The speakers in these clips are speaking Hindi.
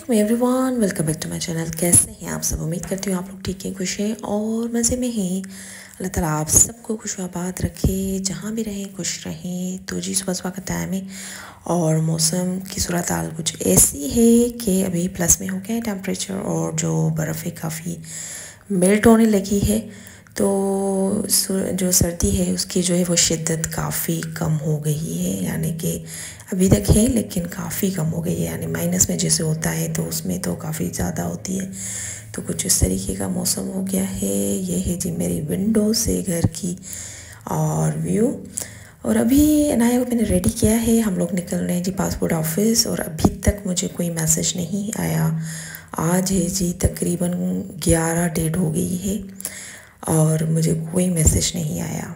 वालेकुम everyone, welcome back to my channel. कैसे हैं आप सब? उम्मीद करती हूँ आप लोग ठीक हैं, खुश हैं और मज़े में हैं। अल्लाह ताला आप सबको खुश आबाद रखे, जहाँ भी रहें खुश रहें। तो जी सुबह सुबह का टाइम है और मौसम की सूरत हाल कुछ ऐसी है कि अभी प्लस में हो गया है टेम्परेचर और जो बर्फ़ है काफ़ी मेल्ट होने लगी है। तो जो सर्दी है उसकी जो है वो शिद्दत काफ़ी कम हो गई है, यानी कि अभी तक है लेकिन काफ़ी कम हो गई है। यानी माइनस में जैसे होता है तो उसमें तो काफ़ी ज़्यादा होती है। तो कुछ इस तरीके का मौसम हो गया है। ये है जी मेरी विंडो से घर की और व्यू। और अभी अनाया को मैंने रेडी किया है, हम लोग निकल रहे हैं जी पासपोर्ट ऑफिस। और अभी तक मुझे कोई मैसेज नहीं आया। आज है जी तकरीबन 11 डेट हो गई है और मुझे कोई मैसेज नहीं आया।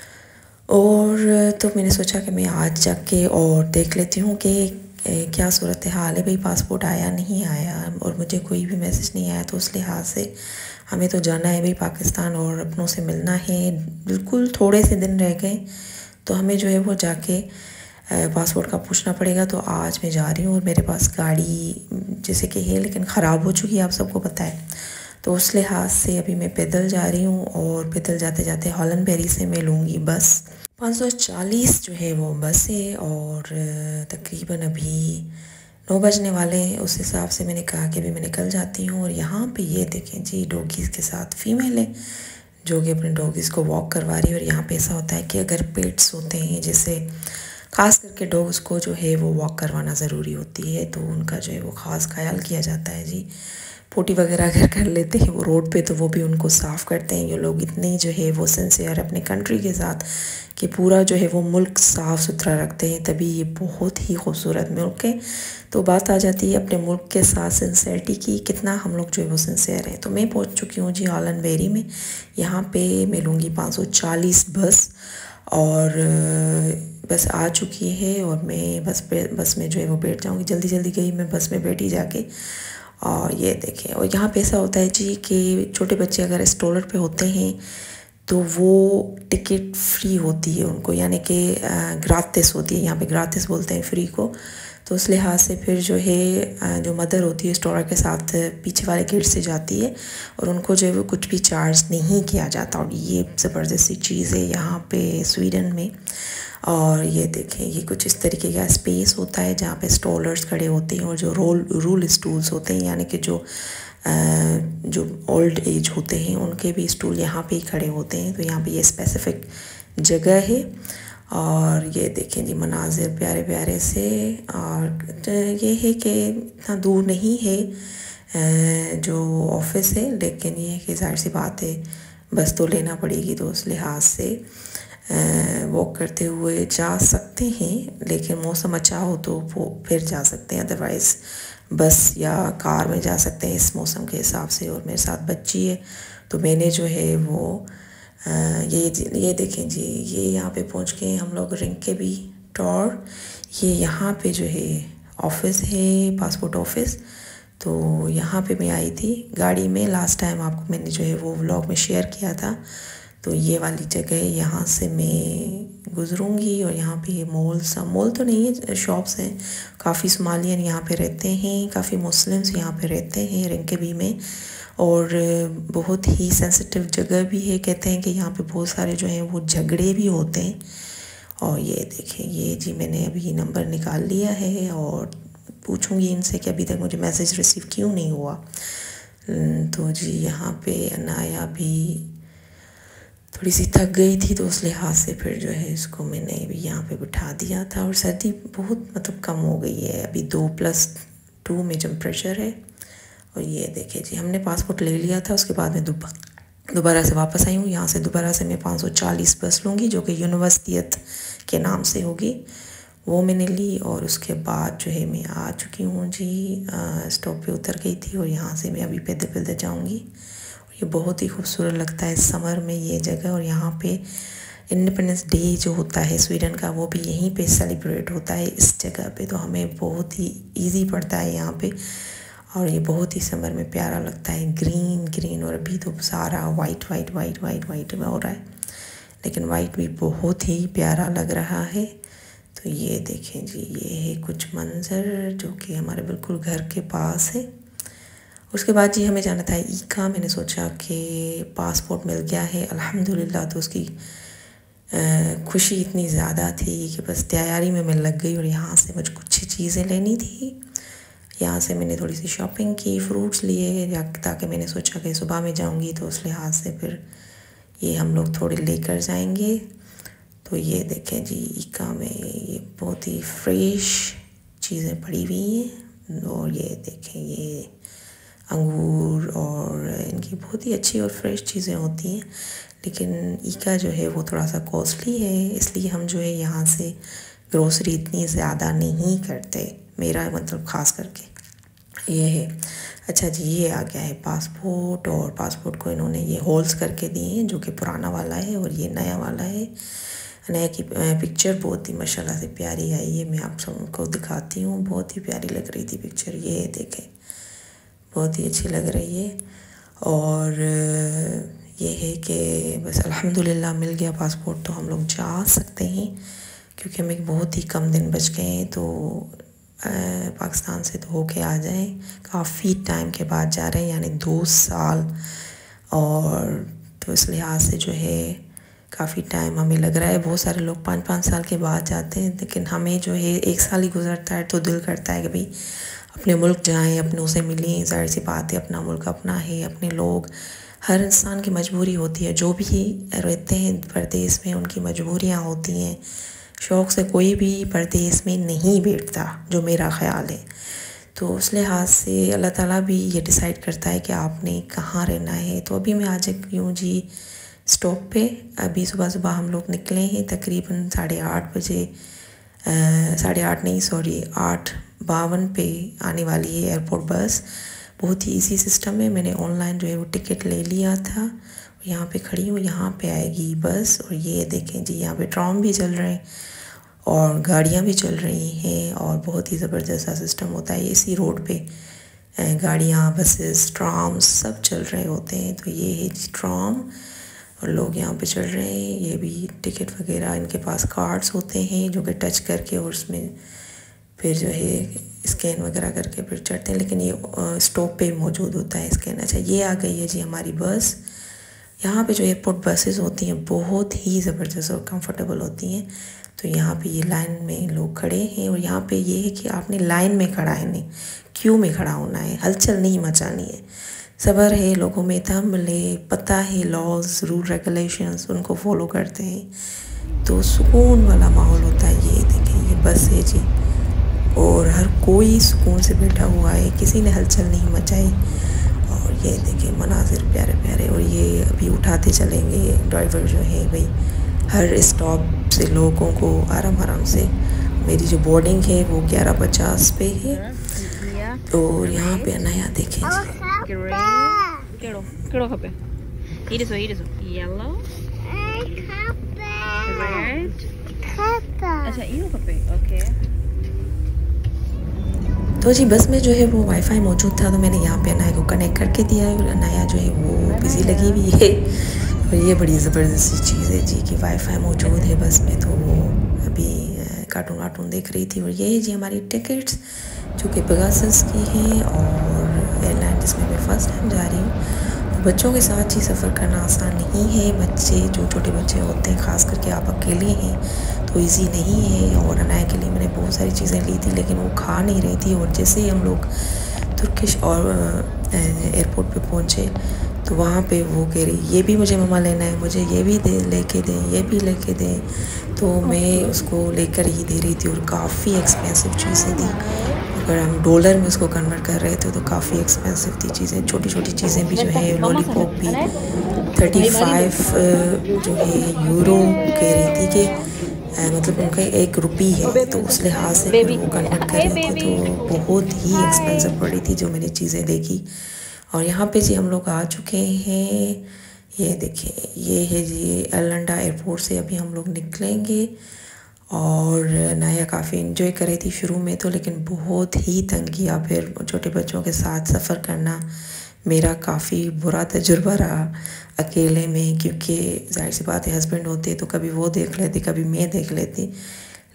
और तो मैंने सोचा कि मैं आज जाके और देख लेती हूँ कि क्या सूरत हाल है। भाई पासपोर्ट आया नहीं आया और मुझे कोई भी मैसेज नहीं आया। तो उस लिहाज से हमें तो जाना है भाई पाकिस्तान और अपनों से मिलना है। बिल्कुल थोड़े से दिन रह गए तो हमें जो है वो जाके पासपोर्ट का पूछना पड़ेगा। तो आज मैं जा रही हूँ और मेरे पास गाड़ी जैसे कि है लेकिन ख़राब हो चुकी है, आप सबको पता है। तो उस लिहाज से अभी मैं पैदल जा रही हूँ और पैदल जाते जाते हॉलन बेरी से मैं लूँगी बस। 540 जो है वो बस है और तकरीबन अभी 9 बजने वाले हैं। उस हिसाब से मैंने कहा कि अभी मैं निकल जाती हूँ। और यहाँ पे ये देखें जी डॉगीज़ के साथ फीमेल है जो कि अपने डॉगीज़ को वॉक करवा रही है। और यहाँ पे ऐसा होता है कि अगर पेट्स होते हैं जैसे ख़ास करके डॉग्स को जो है वो वॉक करवाना ज़रूरी होती है, तो उनका जो है वो ख़ास ख्याल किया जाता है जी। पोटी वगैरह अगर कर लेते हैं वो रोड पे तो वो भी उनको साफ़ करते हैं। ये लोग इतने जो है वो सिंसियर अपने कंट्री के साथ कि पूरा जो है वो मुल्क साफ़ सुथरा रखते हैं, तभी ये बहुत ही खूबसूरत मुल्क है। तो बात आ जाती है अपने मुल्क के साथ सिंसियरिटी की, कितना हम लोग जो है वो सिंसियर हैं। तो मैं पहुंच चुकी हूँ जी हॉलन बेरी में। यहाँ पे मैं लूँगी 540 बस और बस आ चुकी है और मैं बस में जो है वो बैठ जाऊँगी। जल्दी जल्दी गई मैं बस में बैठी जाके। और ये देखें, और यहाँ पे ऐसा होता है जी कि छोटे बच्चे अगर स्ट्रोलर पे होते हैं तो वो टिकट फ्री होती है उनको, यानी कि ग्रातिस होती है। यहाँ पे ग्रातिस बोलते हैं फ्री को। तो उस लिहाज से फिर जो है जो मदर होती है स्ट्रोलर के साथ पीछे वाले गेट से जाती है और उनको जो है वो कुछ भी चार्ज नहीं किया जाता। और ये ज़बरदस्ती चीज़ है यहाँ पे स्वीडन में। और ये देखें, ये कुछ इस तरीके का स्पेस होता है जहाँ पे स्ट्रोलर्स खड़े होते हैं और जो रूल स्टूल्स होते हैं, यानी कि जो ओल्ड एज होते हैं उनके भी स्टूल यहाँ पे ही खड़े होते हैं। तो यहाँ पे ये स्पेसिफिक जगह है। और ये देखें जी मनाजिर प्यारे प्यारे से। और ये है कि इतना दूर नहीं है जो ऑफिस है, लेकिन ये है कि जाहिर सी बात है बस तो लेना पड़ेगी। तो उस लिहाज से वॉक करते हुए जा सकते हैं, लेकिन मौसम अच्छा हो तो वो फिर जा सकते हैं, अदरवाइज़ बस या कार में जा सकते हैं इस मौसम के हिसाब से। और मेरे साथ बच्ची है तो मैंने जो है वो ये देखें जी, ये यहाँ पे पहुँच गए हम लोग रिंग के भी टॉर। ये यहाँ पे जो है ऑफिस है, पासपोर्ट ऑफिस। तो यहाँ पे मैं आई थी गाड़ी में, लास्ट टाइम आपको मैंने जो है वो व्लॉग में शेयर किया था। तो ये वाली जगह है, यहाँ से मैं गुज़रूँगी। और यहाँ पे मॉल तो नहीं है, शॉप्स हैं। काफ़ी सोमालियन यहाँ पे रहते हैं, काफ़ी मुस्लिम्स यहाँ पे रहते हैं रिंकेबी में। और बहुत ही सेंसिटिव जगह भी है, कहते हैं कि यहाँ पे बहुत सारे जो हैं वो झगड़े भी होते हैं। और ये देखें, ये जी मैंने अभी नंबर निकाल लिया है और पूछूंगी इनसे कि अभी तक मुझे मैसेज रिसीव क्यों नहीं हुआ। तो जी यहाँ पे अनाया भी थोड़ी सी थक गई थी तो उस लिहाज से फिर जो है इसको मैंने भी यहाँ पे बिठा दिया था। और सर्दी बहुत मतलब कम हो गई है, अभी 2+2 में टेम्परेचर है। और ये देखिए जी हमने पासपोर्ट ले लिया था, उसके बाद मैं दोबारा से वापस आई हूँ। यहाँ से दोबारा से मैं 540 बस लूँगी जो कि यूनिवर्सिटीत के नाम से होगी, वो मैंने ली। और उसके बाद जो है मैं आ चुकी हूँ जी, स्टॉप पे उतर गई थी और यहाँ से मैं अभी पैदल पैदल जाऊँगी। ये बहुत ही खूबसूरत लगता है समर में ये जगह। और यहाँ पे इंडिपेंडेंस डे जो होता है स्वीडन का वो भी यहीं पे सेलिब्रेट होता है इस जगह पे। तो हमें बहुत ही इजी पड़ता है यहाँ पे। और ये बहुत ही समर में प्यारा लगता है, ग्रीन ग्रीन। और अभी तो सारा white white white white white हो रहा है, लेकिन वाइट भी बहुत ही प्यारा लग रहा है। तो ये देखें जी, ये है कुछ मंज़र जो कि हमारे बिल्कुल घर के पास है। उसके बाद जी हमें जाना था ईका। मैंने सोचा कि पासपोर्ट मिल गया है अल्हम्दुलिल्लाह, तो उसकी खुशी इतनी ज़्यादा थी कि बस तैयारी में मैं लग गई। और यहाँ से मुझे कुछ चीज़ें लेनी थी। यहाँ से मैंने थोड़ी सी शॉपिंग की, फ्रूट्स लिए, ताकि मैंने सोचा कि सुबह में जाऊँगी तो उस लिहाज से फिर ये हम लोग थोड़े लेकर जाएंगे। तो ये देखें जी, ईका में ये बहुत ही फ्रेश चीज़ें पड़ी हुई हैं। और ये देखें, ये अंगूर और इनकी बहुत ही अच्छी और फ्रेश चीज़ें होती हैं। लेकिन ईका जो है वो थोड़ा सा कॉस्टली है, इसलिए हम जो है यहाँ से ग्रोसरी इतनी ज़्यादा नहीं करते, मेरा मतलब ख़ास करके ये है। अच्छा जी, ये आ गया है पासपोर्ट। और पासपोर्ट को इन्होंने ये होल्स करके दिए हैं, जो कि पुराना वाला है और ये नया वाला है। नया की पिक्चर बहुत ही माशाल्लाह से प्यारी आई है। मैं आप सबको दिखाती हूँ, बहुत ही प्यारी लग रही थी पिक्चर। ये देखें, बहुत ही अच्छी लग रही है। और ये है कि बस अल्हम्दुलिल्लाह मिल गया पासपोर्ट, तो हम लोग जा सकते हैं, क्योंकि हमें बहुत ही कम दिन बच गए हैं। तो पाकिस्तान से तो होके आ जाएं, काफ़ी टाइम के बाद जा रहे हैं, यानी 2 साल। और तो इस लिहाज से जो है काफ़ी टाइम हमें लग रहा है। बहुत सारे लोग 5-5 साल के बाद जाते हैं, लेकिन हमें जो है 1 साल ही गुजरता है। तो दिल करता है कि भाई अपने मुल्क जाएं, अपनों से मिलें। ज़ाहिर सी बात है, अपना मुल्क अपना है, अपने लोग, हर इंसान की मजबूरी होती है। जो भी रहते हैं परदेश में उनकी मजबूरियाँ होती हैं। शौक़ से कोई भी परदेश में नहीं बैठता, जो मेरा ख़्याल है। तो उस लिहाज से अल्लाह ताला भी ये डिसाइड करता है कि आपने कहाँ रहना है। तो अभी मैं आज यूँ जी स्टॉप पे, अभी सुबह हम लोग निकले हैं तकरीबन 8:30 बजे, 8:30 नहीं सॉरी 8:52 पे आने वाली है एयरपोर्ट बस। बहुत ही इजी सिस्टम है, मैंने ऑनलाइन जो है वो टिकट ले लिया था। यहाँ पे खड़ी हूँ, यहाँ पे आएगी बस। और ये देखें जी, यहाँ पे ट्राम भी चल रहे हैं और गाड़ियाँ भी चल रही हैं, और बहुत ही ज़बरदस्त सा सिस्टम होता है। इसी रोड पे गाड़ियाँ, बसेस, ट्राम सब चल रहे होते हैं। तो ये है जी ट्राम, और लोग यहाँ पे चल रहे हैं। ये भी टिकट वगैरह, इनके पास कार्ड्स होते हैं जो कि टच करके और उसमें फिर जो है स्कैन वगैरह करके फिर चढ़ते हैं। लेकिन ये स्टॉप पे मौजूद होता है स्कैन। अच्छा, ये आ गई है जी हमारी बस। यहाँ पे जो एयरपोर्ट बसेस होती हैं बहुत ही ज़बरदस्त और कंफर्टेबल होती हैं। तो यहाँ पे ये लाइन में लोग खड़े हैं, और यहाँ पे ये है कि आपने लाइन में खड़ा है, नहीं क्यू में खड़ा होना है, हलचल नहीं मचानी है। सब्र है, लोगों में तहम्मुल, पता है लॉज, रूल रेगुलेशंस, उनको फॉलो करते हैं, तो सुकून वाला माहौल होता है। ये देखें, ये बस है जी, और हर कोई सुकून से बैठा हुआ है, किसी ने हलचल नहीं मचाई। और ये देखें मनाजिर प्यारे प्यारे। और ये अभी उठाते चलेंगे ड्राइवर जो है भाई, हर स्टॉप से लोगों को आराम आराम से। मेरी जो बोर्डिंग है वो 11:50 पे है। और यहाँ पे नया देखें जी, तो जी बस में जो है वो वाईफाई मौजूद था, तो मैंने यहाँ पे अनाया को कनेक्ट करके दिया है। और अनाया जो है वो बिज़ी लगी हुई है। और ये बड़ी ज़बरदस्त चीज़ है जी कि वाईफाई मौजूद है बस में, तो वो अभी कार्टून वाटून देख रही थी। और ये है जी हमारी टिकट्स, जो कि पेगासस की है और एयरलाइन जिसमें मैं फ़र्स्ट टाइम जा रही हूँ। तो बच्चों के साथ ही सफ़र करना आसान नहीं है। बच्चे, जो छोटे बच्चे होते हैं, ख़ास करके आप अकेले हैं तो इजी नहीं है। और अनाया के लिए मैंने बहुत सारी चीज़ें ली थी, लेकिन वो खा नहीं रही थी। और जैसे ही हम लोग तुर्किश और एयरपोर्ट पे पहुँचे, तो वहाँ पे वो कह रही ये भी मुझे मम्मा लेना है, मुझे ये भी लेके दें, ये भी लेके दें। तो मैं उसको लेकर ही दे रही थी। और काफ़ी एक्सपेंसिव चीज़ें थी, अगर हम डॉलर में उसको कन्वर्ट कर रहे थे तो काफ़ी एक्सपेंसिव थी चीज़ें। छोटी छोटी चीज़ें भी जो है, लॉलीपॉप भी 35 जो है यूरो कह रही थी कि मतलब उनका 1 रुपये है, तो उस लिहाज से फिर वो कन्वर्ट कर रहे थे, तो बहुत ही एक्सपेंसिव पड़ी थी जो मैंने चीज़ें देखी। और यहाँ पे जी हम लोग आ चुके हैं। ये देखिए, ये है जी अरलंडा एयरपोर्ट से अभी हम लोग निकलेंगे। और नाया काफ़ी इन्जॉय कर रही थी शुरू में तो, लेकिन बहुत ही तंग किया फिर छोटे बच्चों के साथ सफ़र करना। मेरा काफ़ी बुरा तजुर्बा रहा अकेले में, क्योंकि जाहिर सी बात है हस्बैंड होते तो कभी वो देख लेते, कभी मैं देख लेती।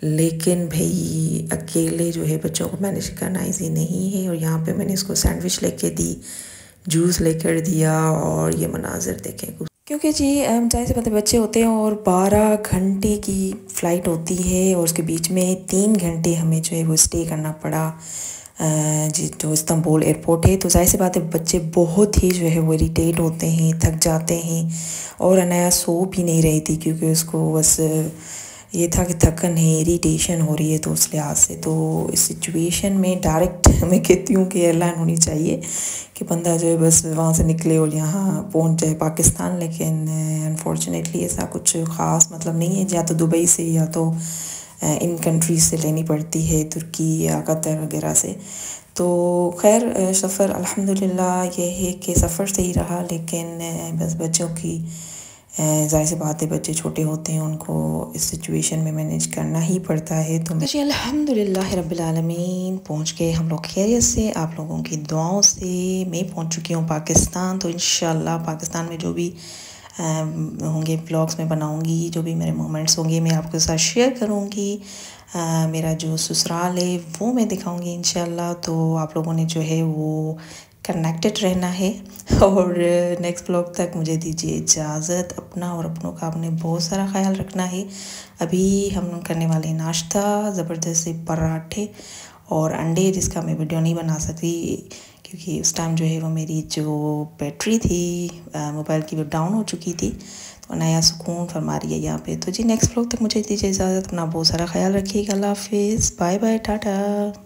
लेकिन भाई अकेले जो है बच्चों को मैनेज करना ईजी नहीं है। और यहाँ पे मैंने इसको सैंडविच लेके दी, जूस लेकर दिया, और ये मनाजिर देखें क्योंकि जी जाहिर सी बात है बच्चे होते हैं और 12 घंटे की फ़्लाइट होती है और उसके बीच में 3 घंटे हमें जो है वो स्टे करना पड़ा जी जो इस्तांबुल एयरपोर्ट है। तो जाहिर सी बात है बच्चे बहुत ही जो है वो इरिटेट होते हैं, थक जाते हैं। और अनाया सो भी नहीं रही थी क्योंकि उसको बस ये था कि थकन है, इरिटेशन हो रही है। तो उस लिहाज से तो इस सिचुएशन में डायरेक्ट मैं कहती हूँ कि एयरलाइन होनी चाहिए कि बंदा जो है बस वहाँ से निकले और यहाँ पहुँच जाए पाकिस्तान। लेकिन अनफॉर्चुनेटली ऐसा कुछ ख़ास मतलब नहीं है, या तो दुबई से या तो इन कंट्रीज से लेनी पड़ती है, तुर्की या कतर वगैरह से। तो खैर सफ़र अल्हम्दुलिल्लाह ये है कि सफ़र सही रहा, लेकिन बस बच्चों की ज़ाहिर सी बात है बच्चे छोटे होते हैं, उनको इस सिचुएशन में मैनेज करना ही पड़ता है। तो जी अल्हम्दुलिल्लाह रब्बिल आलमीन पहुँच गए हम लोग खैरियत से, आप लोगों की दुआओं से मैं पहुँच चुकी हूँ पाकिस्तान। तो इंशाल्लाह पाकिस्तान में जो भी होंगे ब्लॉग्स में बनाऊंगी, जो भी मेरे मोमेंट्स होंगे मैं आपके साथ शेयर करूंगी। मेरा जो ससुराल है वो मैं दिखाऊंगी इंशाल्लाह। तो आप लोगों ने जो है वो कनेक्टेड रहना है। और नेक्स्ट ब्लॉग तक मुझे दीजिए इजाज़त। अपना और अपनों का आपने बहुत सारा ख्याल रखना है। अभी हम करने वाले नाश्ता ज़बरदस्त से पराठे और अंडे, जिसका मैं वीडियो नहीं बना सकती क्योंकि उस टाइम जो है वो मेरी जो बैटरी थी मोबाइल की वो डाउन हो चुकी थी। तो नया सुकून फरमा रही है यहाँ पे। तो जी नेक्स्ट ब्लॉग तक मुझे दीजिए इजाज़त। अपना बहुत सारा ख्याल रखिएगा। अल्लाह हाफिज़, बाय बाय, टाटा।